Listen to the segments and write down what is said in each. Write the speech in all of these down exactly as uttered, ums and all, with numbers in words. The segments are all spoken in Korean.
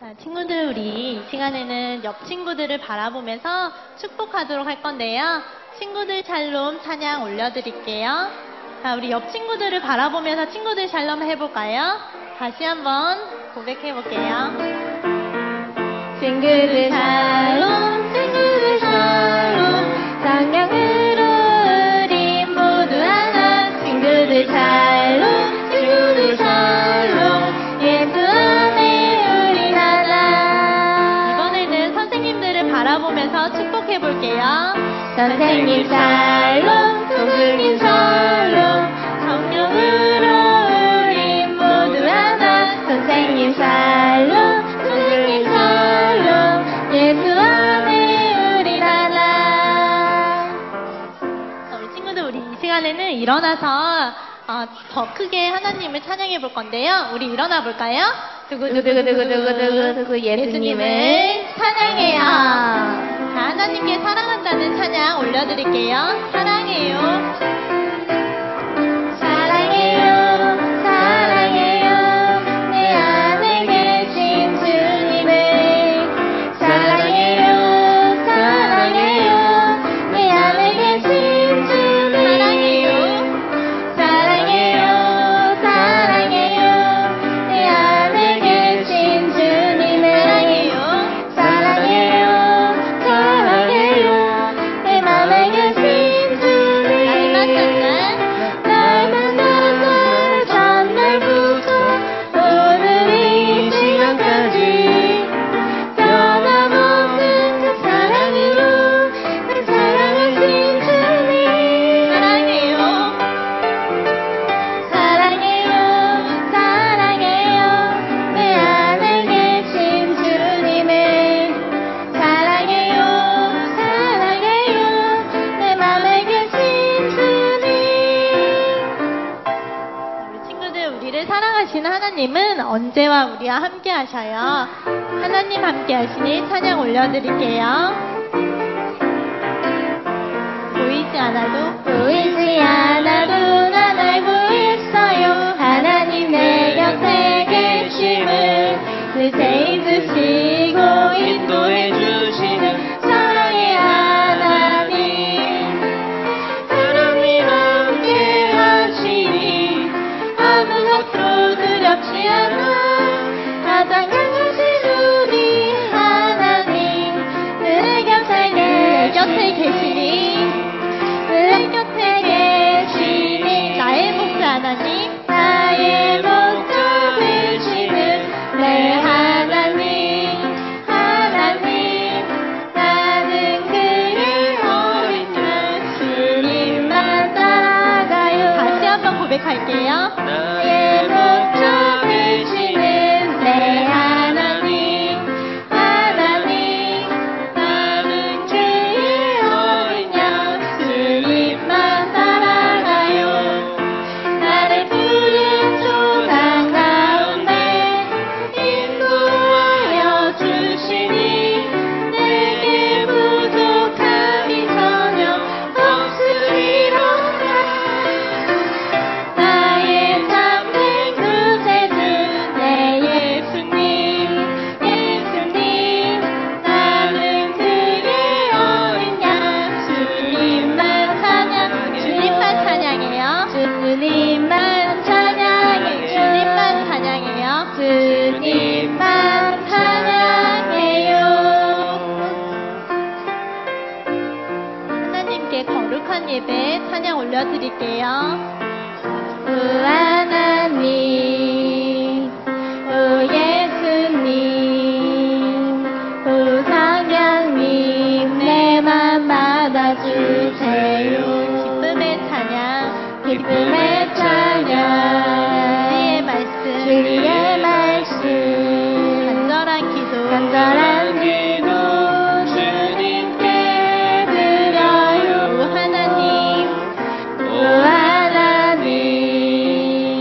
자, 친구들, 우리 이 시간에는 옆 친구들을 바라보면서 축복하도록 할 건데요. 친구들 샬롬 찬양 올려드릴게요. 자, 우리 옆 친구들을 바라보면서 친구들 샬롬 해볼까요? 다시 한번 고백해볼게요. 친구들 샬롬, 친구들 샬롬, 성령으로 우리 모두 하나. 친구들 샬롬, 친구들 샬롬, 예수 안에 우리 하나. 이번에는 선생님들을 바라보면서 축복해볼게요. 선생님 샬롬, 교수님 샬롬, 성령으로 우리 모두 하나. 선생님 샬롬, 선생님 샬롬, 예수 안에 우리 하나. 우리 친구들, 우리 이 시간에는 일어나서 어, 더 크게 하나님을 찬양해 볼 건데요. 우리 일어나 볼까요? 두구두구두구두구두구 예수님을 찬양해요. 자, 하나님께 사랑한다는 찬양 올려드릴게요. 사랑해요. 사랑해요. 사랑해요. 내 안에 계신 주님을 사랑해요. 사랑해요. 내 안에 계신 주님 사랑해요. 사랑해요. 사랑해요. 내 안에 계신 주님을 사랑해요. 사랑해요. 사랑해요. 내 맘에 계신 주님 날 만났던 전날부터 오늘 이 시간까지 변함없는 그 사랑으로 날 사랑하신 주님 사랑해요. 사랑해요. 사랑해요. 내 안에 계신 주님을 사랑해요. 사랑해요. 내 맘에 계신 주님. 우리 친구들, 우리를 사랑하시는 하나님은 언제와 우리와 함께 하셔요. 하나님 함께 하시니 찬양 올려드릴게요. 보이지 않아도 보이지 않아도 난 알고 있어요. 하나님 내 곁에 계심을 그새 있으시고 인도해 주시는 사랑의 하나님. 하나님 함께 하시니 아무것도 두렵지 않아. 가장 강하신 우리 하나님 내 곁에 내 곁에 계시니 내 곁에 계시니 나의 목자 하나님 나의 목자 되시는 내 하나님. 하나님 나는 그의 어린 양 주님만 따라가요. 다시 한번 고백할게요. 나의 목자 되시는 내 하나님. 하나님 나는 그의 어린 양 주님만 따라가요. 나를 푸른 초장 가운데 인도하여 주시니 내게 부족함이 전혀 없으리로다. 나의 참된 구세주 내 예수님. 예수님 나는 그의 어린 양 주님만 찬양. 주님만 찬양해요. 주님만 찬양해. 주님만 찬양해요. 주님만 찬양해요. 하나님께 거룩한 예배 찬양 올려드릴게요. 오 하나님, 오 예수님, 오 성령님 내 맘 받아주세요. 기쁨의 찬양, 기쁨의 찬양, 주의 말씀, 주의 말씀, 간절한 기도, 간절한 기도 주님께 드려요. 오 하나님, 오 하나님,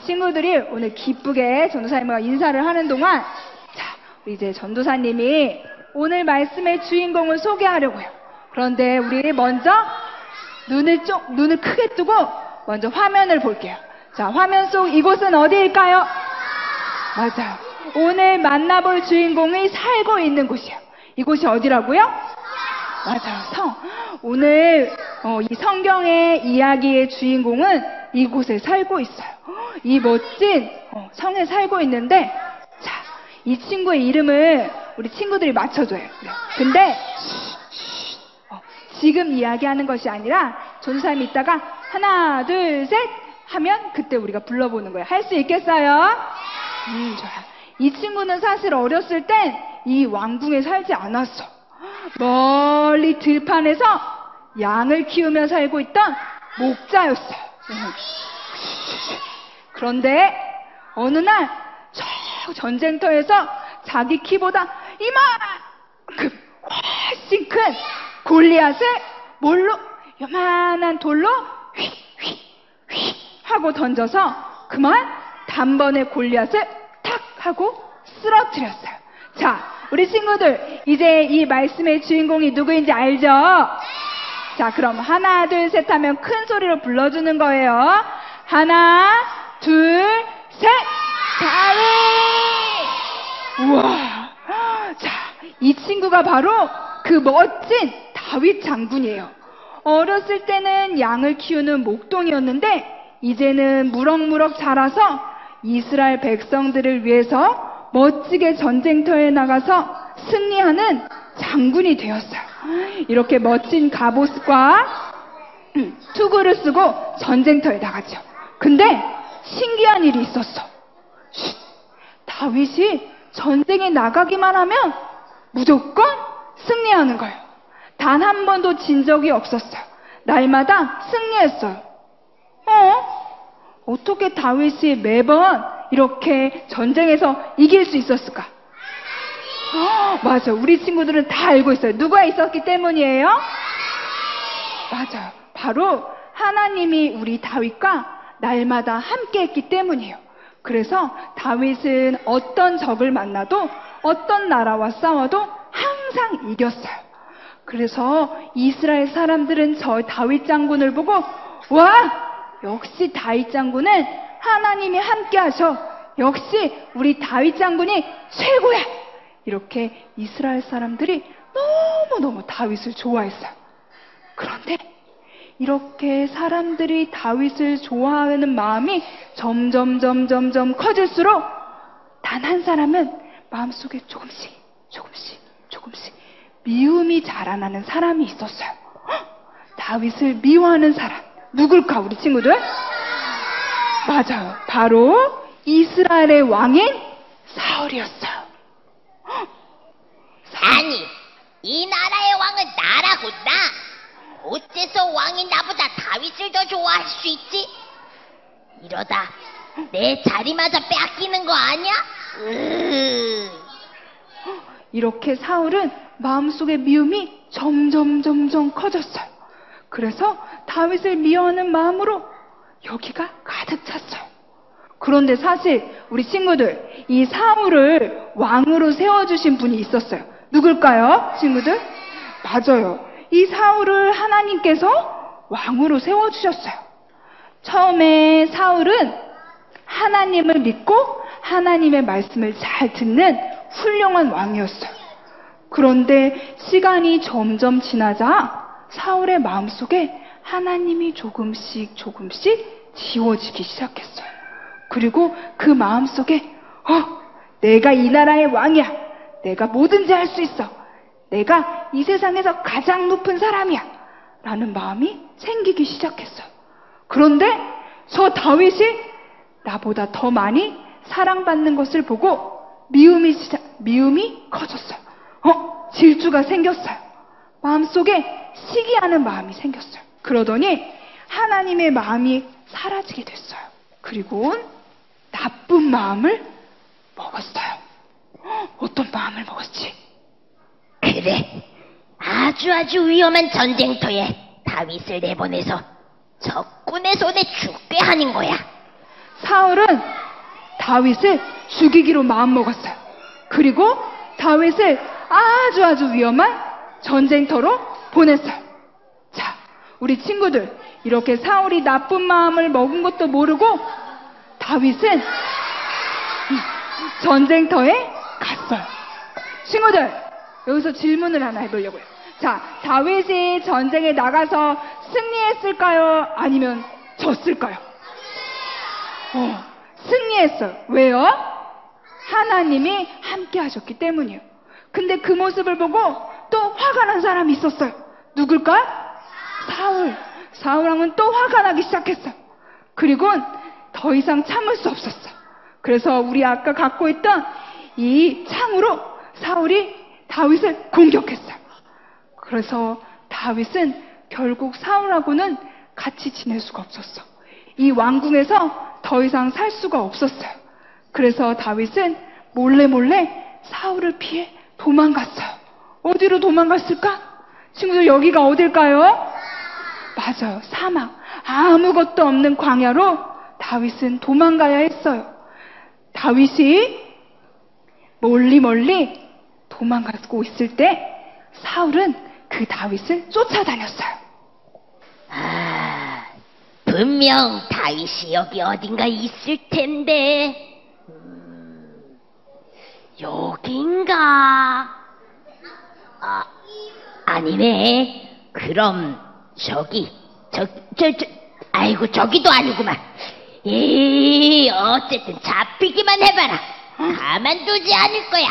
친구들이 오늘 기쁘게 전도사님과 인사를 하는 동안, 자, 우리 이제 전도사님이 오늘 말씀의 주인공을 소개하려고요. 그런데 우리 먼저 눈을 좀, 눈을 크게 뜨고 먼저 화면을 볼게요. 자, 화면 속 이곳은 어디일까요? 맞아요. 오늘 만나볼 주인공이 살고 있는 곳이에요. 이곳이 어디라고요? 맞아요. 성. 오늘 어, 이 성경의 이야기의 주인공은 이곳에 살고 있어요. 이 멋진 어, 성에 살고 있는데, 자, 이 친구의 이름을 우리 친구들이 맞춰줘요. 근데 어, 지금 이야기하는 것이 아니라 전도사님이 이따가 하나, 둘, 셋 하면 그때 우리가 불러보는 거예요. 할 수 있겠어요? 음, 좋아. 이 친구는 사실 어렸을 땐 이 왕궁에 살지 않았어. 멀리 들판에서 양을 키우며 살고 있던 목자였어요. 그런데 어느 날 저 전쟁터에서 자기 키보다 이만큼 훨씬 큰 골리앗을 뭘로, 요만한 돌로 휙휙휙 하고 던져서 그만 단번에 골리앗을 탁 하고 쓰러뜨렸어요. 자, 우리 친구들 이제 이 말씀의 주인공이 누구인지 알죠? 자, 그럼 하나, 둘, 셋 하면 큰 소리로 불러주는 거예요. 하나, 둘, 셋! 다윗! 우와! 자, 이 친구가 바로 그 멋진 다윗 장군이에요. 어렸을 때는 양을 키우는 목동이었는데 이제는 무럭무럭 자라서 이스라엘 백성들을 위해서 멋지게 전쟁터에 나가서 승리하는 장군이 되었어요. 이렇게 멋진 갑옷과 투구를 쓰고 전쟁터에 나갔죠. 근데 신기한 일이 있었어. 쉿, 다윗이 전쟁에 나가기만 하면 무조건 승리하는 거예요. 단 한 번도 진 적이 없었어요. 날마다 승리했어요. 어? 어떻게 다윗이 매번 이렇게 전쟁에서 이길 수 있었을까? 어, 맞아. 우리 친구들은 다 알고 있어요. 누가 있었기 때문이에요? 맞아요. 바로 하나님이 우리 다윗과 날마다 함께 했기 때문이에요. 그래서 다윗은 어떤 적을 만나도 어떤 나라와 싸워도 항상 이겼어요. 그래서 이스라엘 사람들은 저 다윗 장군을 보고, 와! 역시 다윗 장군은 하나님이 함께 하셔. 역시 우리 다윗 장군이 최고야. 이렇게 이스라엘 사람들이 너무너무 다윗을 좋아했어요. 그런데 이렇게 사람들이 다윗을 좋아하는 마음이 점점 점점 점 커질수록 단 한 사람은 마음속에 조금씩 조금씩 조금씩 미움이 자라나는 사람이 있었어요. 헉! 다윗을 미워하는 사람. 누굴까, 우리 친구들? 맞아요. 바로 이스라엘의 왕인 사울이었어요. 헉! 아니, 이 나라의 왕은 나라고 나. 어째서 왕이 나보다 다윗을 더 좋아할 수 있지? 이러다 내 자리마저 뺏기는 거 아니야? 으으. 이렇게 사울은 마음속의 미움이 점점 점점 커졌어요. 그래서 다윗을 미워하는 마음으로 여기가 가득 찼어요. 그런데 사실 우리 친구들, 이 사울을 왕으로 세워주신 분이 있었어요. 누굴까요, 친구들? 맞아요. 이 사울을 하나님께서 왕으로 세워주셨어요. 처음에 사울은 하나님을 믿고 하나님의 말씀을 잘 듣는 훌륭한 왕이었어요. 그런데 시간이 점점 지나자 사울의 마음속에 하나님이 조금씩 조금씩 지워지기 시작했어요. 그리고 그 마음속에 어, 내가 이 나라의 왕이야. 내가 뭐든지 할 수 있어. 내가 이 세상에서 가장 높은 사람이야. 라는 마음이 생기기 시작했어요. 그런데 저 다윗이 나보다 더 많이 사랑받는 것을 보고 미움이 시작, 미움이 커졌어요. 어? 질투가 생겼어요. 마음속에 시기하는 마음이 생겼어요. 그러더니 하나님의 마음이 사라지게 됐어요. 그리고 나쁜 마음을 먹었어요. 어? 어떤 마음을 먹었지? 그래, 아주 아주 위험한 전쟁터에 다윗을 내보내서 적군의 손에 죽게 하는 거야. 사울은 다윗을 죽이기로 마음먹었어요. 그리고 다윗을 아주 아주 위험한 전쟁터로 보냈어요. 자, 우리 친구들, 이렇게 사울이 나쁜 마음을 먹은 것도 모르고 다윗은 전쟁터에 갔어요. 친구들, 여기서 질문을 하나 해보려고요. 자, 다윗이 전쟁에 나가서 승리했을까요? 아니면 졌을까요? 어, 승리했어요. 왜요? 하나님이 함께 하셨기 때문이에요. 근데 그 모습을 보고 또 화가 난 사람이 있었어요. 누굴까? 사울. 사울 왕은 또 화가 나기 시작했어요. 그리고 더 이상 참을 수 없었어. 그래서 우리 아까 갖고 있던 이 창으로 사울이 다윗을 공격했어요. 그래서 다윗은 결국 사울하고는 같이 지낼 수가 없었어. 이 왕궁에서 더 이상 살 수가 없었어요. 그래서 다윗은 몰래 몰래 사울을 피해 도망갔어요. 어디로 도망갔을까? 친구들, 여기가 어딜까요? 맞아요. 사막. 아무것도 없는 광야로 다윗은 도망가야 했어요. 다윗이 멀리 멀리 도망가고 있을 때 사울은 그 다윗을 쫓아다녔어요. 아, 분명 다윗이 여기 어딘가 있을 텐데. 음, 여긴가? 아, 아니네. 그럼 저기, 저, 저, 저, 아이고, 저기도 아니구만. 에이, 어쨌든 잡히기만 해봐라. 가만두지 않을 거야.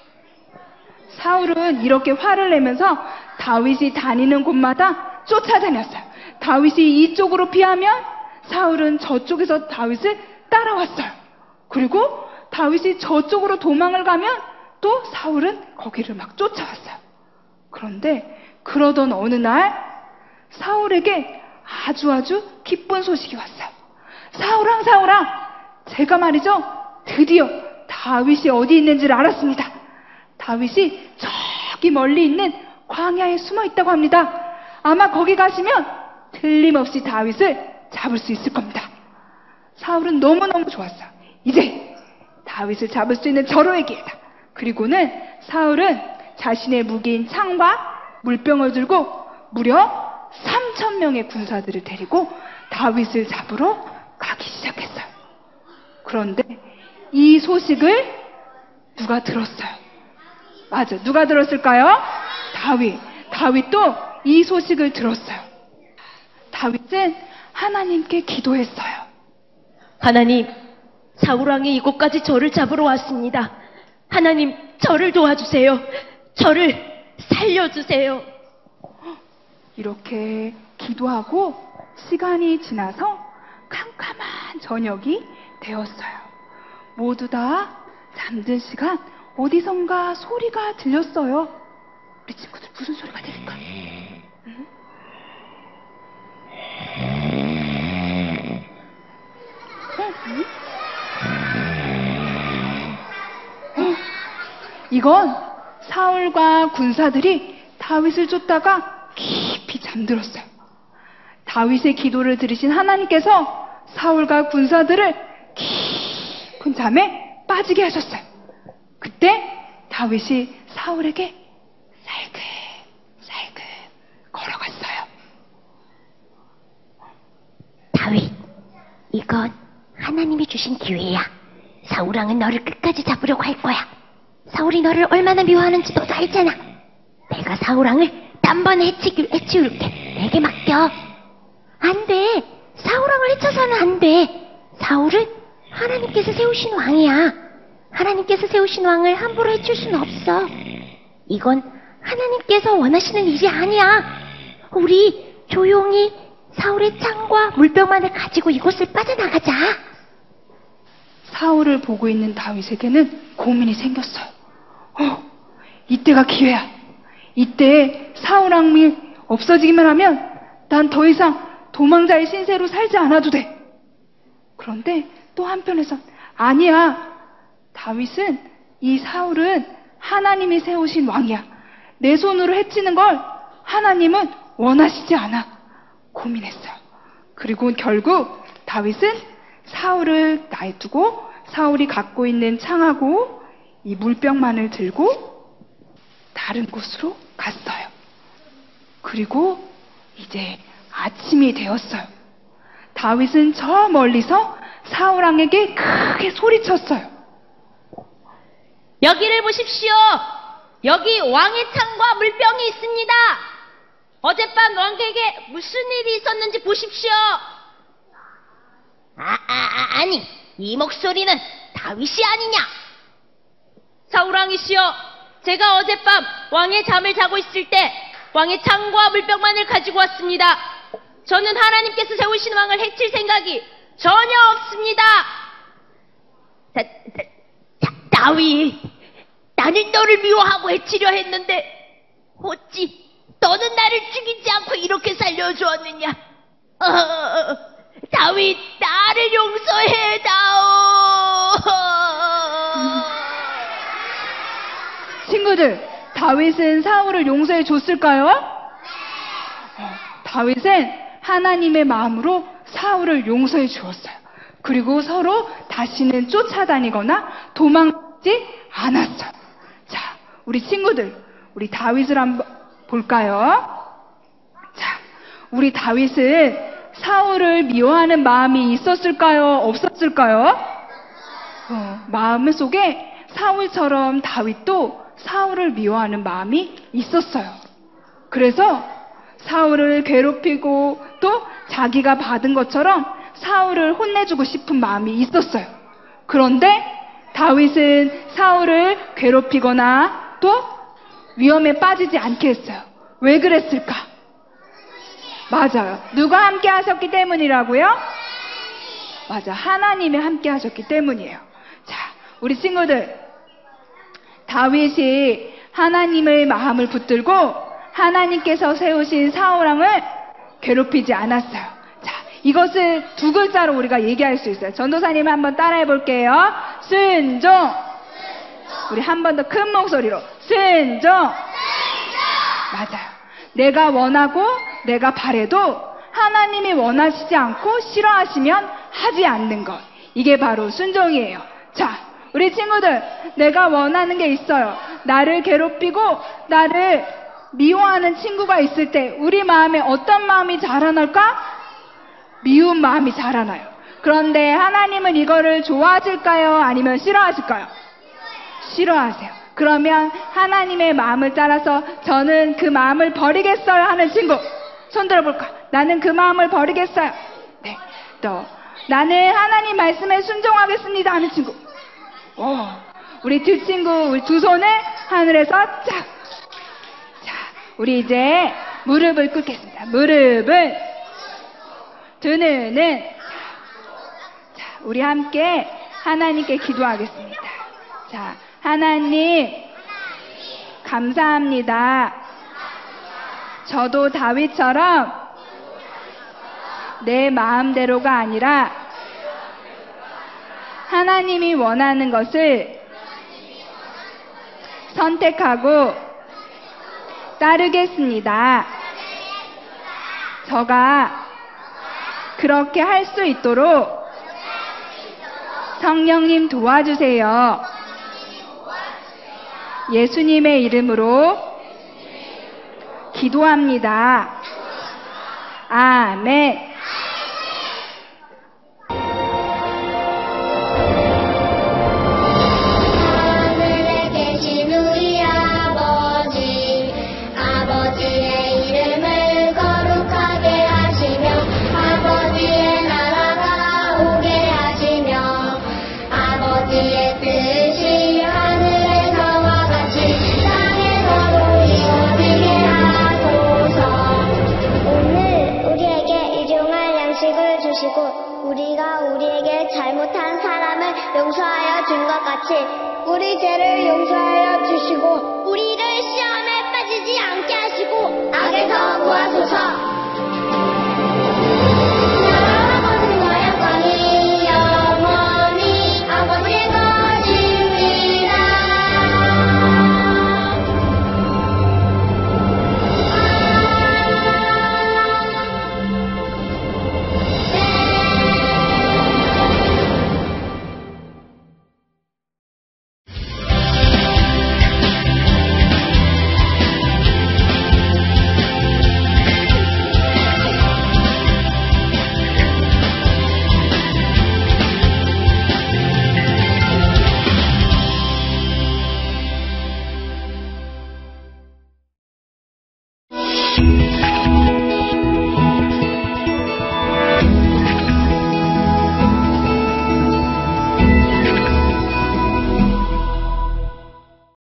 사울은 이렇게 화를 내면서 다윗이 다니는 곳마다 쫓아다녔어요. 다윗이 이쪽으로 피하면 사울은 저쪽에서 다윗을 따라왔어요. 그리고 다윗이 저쪽으로 도망을 가면 또 사울은 거기를 막 쫓아왔어요. 그런데 그러던 어느 날 사울에게 아주 아주 기쁜 소식이 왔어요. 사울아, 사울아, 제가 말이죠, 드디어 다윗이 어디 있는지를 알았습니다. 다윗이 저기 멀리 있는 광야에 숨어 있다고 합니다. 아마 거기 가시면 틀림없이 다윗을 잡을 수 있을 겁니다. 사울은 너무너무 좋았어요. 이제 다윗을 잡을 수 있는 절호의 기회다. 그리고는 사울은 자신의 무기인 창과 물병을 들고 무려 삼천 명의 군사들을 데리고 다윗을 잡으러 가기 시작했어요. 그런데 이 소식을 누가 들었어요? 맞아, 누가 들었을까요? 다윗. 다윗도 이 소식을 들었어요. 다윗은 하나님께 기도했어요. 하나님, 사울왕이 이곳까지 저를 잡으러 왔습니다. 하나님, 저를 도와주세요. 저를 살려주세요. 이렇게 기도하고 시간이 지나서 캄캄한 저녁이 되었어요. 모두 다 잠든 시간, 어디선가 소리가 들렸어요. 우리 친구들 무슨 소리가 들릴까? 응? 응? 응? 이건 사울과 군사들이 다윗을 쫓다가 깊이 잠들었어요. 다윗의 기도를 들으신 하나님께서 사울과 군사들을 깊은 잠에 빠지게 하셨어요. 그때 다윗이 사울에게 살긋살긋 걸어갔어요. 다윗, 이건 하나님이 주신 기회야. 사울왕은 너를 끝까지 잡으려고 할 거야. 사울이 너를 얼마나 미워하는지 너도 알잖아. 내가 사울왕을 단번에 해치기, 해치울게. 내게 맡겨. 안 돼. 사울왕을 해쳐서는 안 돼. 사울은 하나님께서 세우신 왕이야. 하나님께서 세우신 왕을 함부로 해칠 수는 없어. 이건 하나님께서 원하시는 일이 아니야. 우리 조용히 사울의 창과 물병만을 가지고 이곳을 빠져나가자. 사울을 보고 있는 다윗에게는 고민이 생겼어요. 어, 이때가 기회야. 이때 사울 왕이 없어지기만 하면 난 더 이상 도망자의 신세로 살지 않아도 돼. 그런데 또 한편에선 아니야. 다윗은, 이 사울은 하나님이 세우신 왕이야. 내 손으로 해치는 걸 하나님은 원하시지 않아. 고민했어요. 그리고 결국 다윗은 사울을 놔두고 사울이 갖고 있는 창하고 이 물병만을 들고 다른 곳으로 갔어요. 그리고 이제 아침이 되었어요. 다윗은 저 멀리서 사울 왕에게 크게 소리쳤어요. 여기를 보십시오. 여기 왕의 창과 물병이 있습니다. 어젯밤 왕에게 무슨 일이 있었는지 보십시오. 아, 아, 아, 아니, 이 목소리는 다윗이 아니냐? 사울왕이시여, 제가 어젯밤 왕의 잠을 자고 있을 때 왕의 창과 물병만을 가지고 왔습니다. 저는 하나님께서 세우신 왕을 해칠 생각이 전혀 없습니다. 다, 다, 다, 다윗, 나는 너를 미워하고 해치려 했는데 어찌 너는 나를 죽이지 않고 이렇게 살려주었느냐? 어, 다윗, 나를 용서해다오. 친구들, 다윗은 사울을 용서해 줬을까요? 어, 다윗은 하나님의 마음으로 사울을 용서해 주었어요. 그리고 서로 다시는 쫓아다니거나 도망지 않았어요. 자, 우리 친구들, 우리 다윗을 한번 볼까요? 자, 우리 다윗은 사울을 미워하는 마음이 있었을까요? 없었을까요? 어, 마음 속에 사울처럼 다윗도 사울을 미워하는 마음이 있었어요. 그래서 사울을 괴롭히고 또 자기가 받은 것처럼 사울을 혼내주고 싶은 마음이 있었어요. 그런데 다윗은 사울을 괴롭히거나 또 위험에 빠지지 않게 했어요. 왜 그랬을까? 맞아요. 누가 함께 하셨기 때문이라고요? 맞아. 하나님이 함께 하셨기 때문이에요. 자, 우리 친구들, 다윗이 하나님의 마음을 붙들고 하나님께서 세우신 사울왕을 괴롭히지 않았어요. 자, 이것을 두 글자로 우리가 얘기할 수 있어요. 전도사님 한번 따라해 볼게요. 순종. 우리 한 번 더 큰 목소리로 순종. 맞아요. 내가 원하고 내가 바래도 하나님이 원하시지 않고 싫어하시면 하지 않는 것. 이게 바로 순종이에요. 자, 우리 친구들, 내가 원하는 게 있어요. 나를 괴롭히고 나를 미워하는 친구가 있을 때 우리 마음에 어떤 마음이 자라날까? 미운 마음이 자라나요. 그런데 하나님은 이거를 좋아하실까요? 아니면 싫어하실까요? 싫어하세요. 그러면 하나님의 마음을 따라서 저는 그 마음을 버리겠어요 하는 친구 손 들어볼까? 나는 그 마음을 버리겠어요. 네. 또 나는 하나님 말씀에 순종하겠습니다 하는 친구. 오, 우리 두 친구, 우리 두 손을 하늘에서 쫙. 자, 우리 이제 무릎을 꿇겠습니다. 무릎을, 두 눈은. 자, 우리 함께 하나님께 기도하겠습니다. 자, 하나님, 감사합니다. 저도 다윗처럼 내 마음대로가 아니라 하나님이 원하는 것을 선택하고 따르겠습니다. 저가 그렇게 할 수 있도록 성령님 도와주세요. 예수님의 이름으로 기도합니다. 아멘. 하늘에 계신 우리 아버지, 아버지의 이름을 거룩하게 하시며 아버지의 나라가 오게 하시며 아버지의 뜻이 하늘에서와 같이 땅에서도 이루어지게 하소서. 오늘 우리에게 일용할 양식을 주시고 우리가 우리에게 잘못한 사람을 용서하여 준 것 같이 우리 죄를 용서하여 주시고 우리